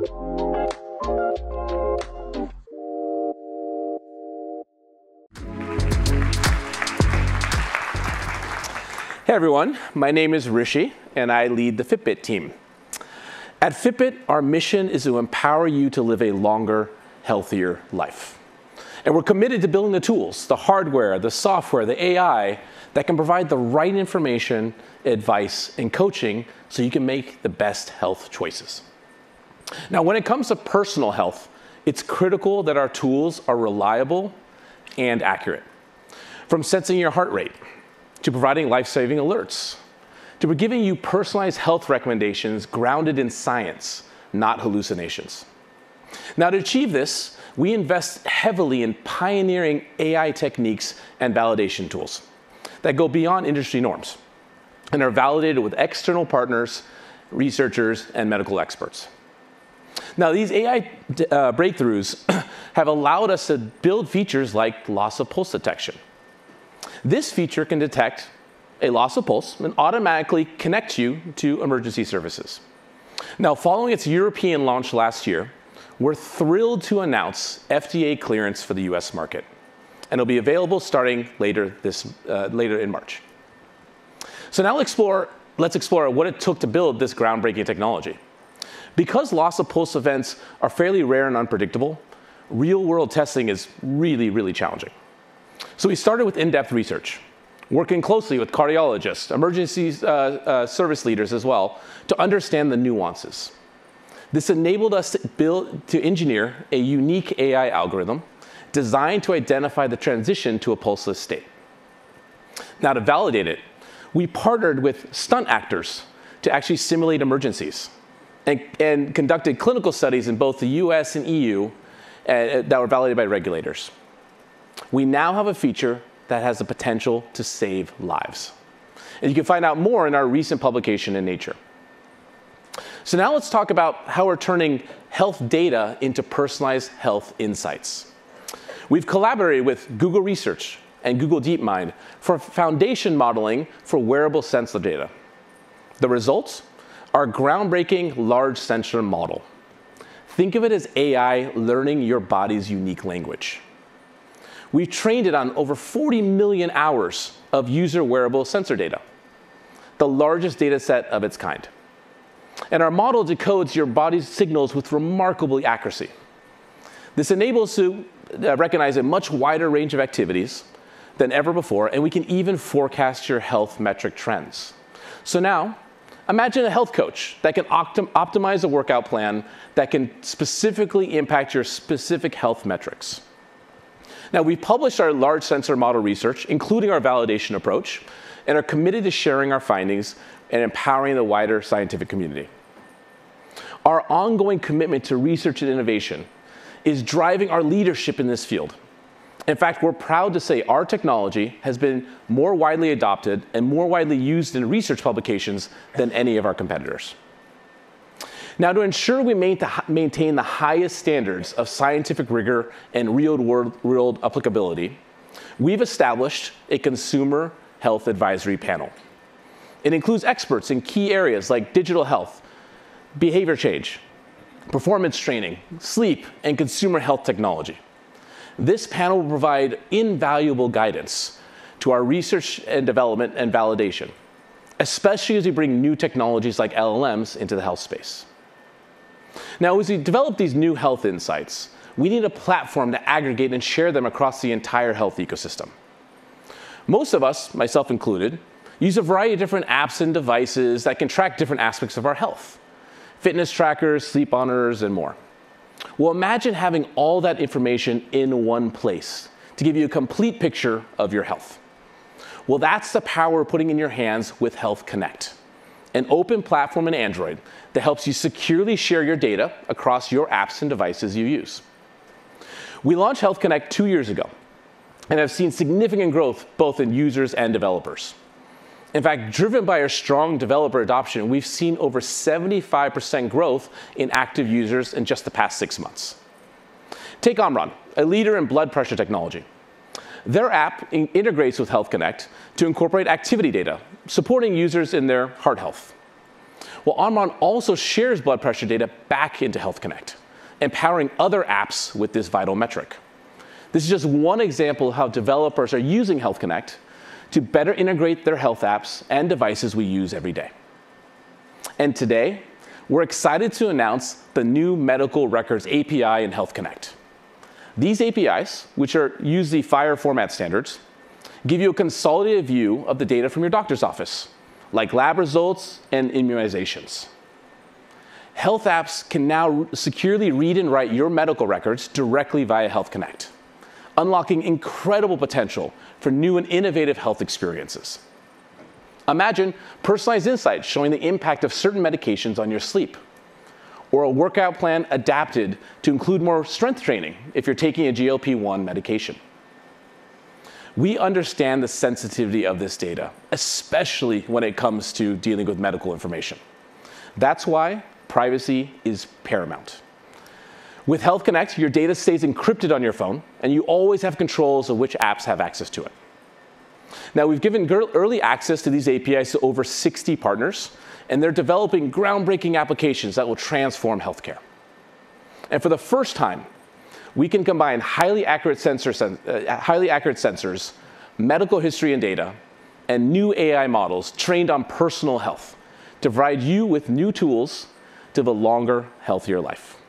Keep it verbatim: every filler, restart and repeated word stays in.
Hey everyone, my name is Rishi, and I lead the Fitbit team. At Fitbit, our mission is to empower you to live a longer, healthier life. And we're committed to building the tools, the hardware, the software, the A I, that can provide the right information, advice, and coaching so you can make the best health choices. Now, when it comes to personal health, it's critical that our tools are reliable and accurate. From sensing your heart rate, to providing life-saving alerts, to giving you personalized health recommendations grounded in science, not hallucinations. Now, to achieve this, we invest heavily in pioneering A I techniques and validation tools that go beyond industry norms and are validated with external partners, researchers, and medical experts. Now, these A I uh, breakthroughs have allowed us to build features like loss of pulse detection. This feature can detect a loss of pulse and automatically connect you to emergency services. Now, following its European launch last year, we're thrilled to announce F D A clearance for the U S market, and it'll be available starting later, this, uh, later in March. So now explore, let's explore what it took to build this groundbreaking technology. Because loss of pulse events are fairly rare and unpredictable, real-world testing is really, really challenging. So we started with in-depth research, working closely with cardiologists, emergency uh, uh, service leaders as well, to understand the nuances. This enabled us to build, to engineer a unique A I algorithm designed to identify the transition to a pulseless state. Now, to validate it, we partnered with stunt actors to actually simulate emergencies and, and conducted clinical studies in both the U S and E U uh, that were validated by regulators. We now have a feature that has the potential to save lives. And you can find out more in our recent publication in Nature. So now let's talk about how we're turning health data into personalized health insights. We've collaborated with Google Research and Google DeepMind for foundation modeling for wearable sensor data. The results are a groundbreaking large sensor model. Think of it as A I learning your body's unique language. We've trained it on over forty million hours of user wearable sensor data, the largest data set of its kind. And our model decodes your body's signals with remarkable accuracy. This enables us to recognize a much wider range of activities than ever before, and we can even forecast your health metric trends. So now, imagine a health coach that can optim- optimize a workout plan that can specifically impact your specific health metrics. Now, we've published our large sensor model research, including our validation approach, and are committed to sharing our findings and empowering the wider scientific community. Our ongoing commitment to research and innovation is driving our leadership in this field. In fact, we're proud to say our technology has been more widely adopted and more widely used in research publications than any of our competitors. Now, to ensure we maintain the highest standards of scientific rigor and real-world applicability, we've established a consumer health advisory panel. It includes experts in key areas like digital health, behavior change, performance training, sleep, and consumer health technology. This panel will provide invaluable guidance to our research and development and validation, especially as we bring new technologies like L L Ms into the health space. Now, as we develop these new health insights, we need a platform to aggregate and share them across the entire health ecosystem. Most of us, myself included, use a variety of different apps and devices that can track different aspects of our health. Fitness trackers, sleep monitors, and more. Well, imagine having all that information in one place to give you a complete picture of your health. Well, that's the power we're putting in your hands with Health Connect, an open platform in Android that helps you securely share your data across your apps and devices you use. We launched Health Connect two years ago and have seen significant growth both in users and developers. In fact, driven by our strong developer adoption, we've seen over seventy-five percent growth in active users in just the past six months. Take Omron, a leader in blood pressure technology. Their app in- integrates with Health Connect to incorporate activity data, supporting users in their heart health. Well, Omron also shares blood pressure data back into Health Connect, empowering other apps with this vital metric. This is just one example of how developers are using Health Connect to better integrate their health apps and devices we use every day. And today, we're excited to announce the new Medical Records A P I in Health Connect. These A P Is, which are use the FHIR format standards, give you a consolidated view of the data from your doctor's office, like lab results and immunizations. Health apps can now securely read and write your medical records directly via Health Connect, unlocking incredible potential for new and innovative health experiences. Imagine personalized insights showing the impact of certain medications on your sleep, or a workout plan adapted to include more strength training if you're taking a G L P one medication. We understand the sensitivity of this data, especially when it comes to dealing with medical information. That's why privacy is paramount. With Health Connect, your data stays encrypted on your phone, and you always have controls of which apps have access to it. Now, we've given early access to these A P Is to over sixty partners, and they're developing groundbreaking applications that will transform healthcare. And for the first time, we can combine highly accurate, sensor sen uh, highly accurate sensors, medical history and data, and new A I models trained on personal health to provide you with new tools to live a longer, healthier life.